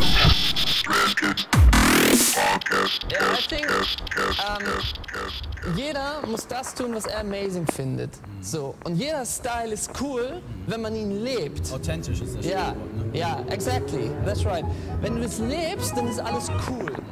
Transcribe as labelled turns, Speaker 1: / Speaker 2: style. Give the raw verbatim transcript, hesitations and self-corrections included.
Speaker 1: Yeah, I think um, jeder muss das tun, was er amazing findet. Mhm. So. Und jeder Style ist cool, mhm. wenn man ihn lebt.
Speaker 2: Authentisch ist das
Speaker 1: Ja,
Speaker 2: Stichwort, ne?
Speaker 1: ja, exactly, that's right. Wenn du es lebst, dann ist alles cool.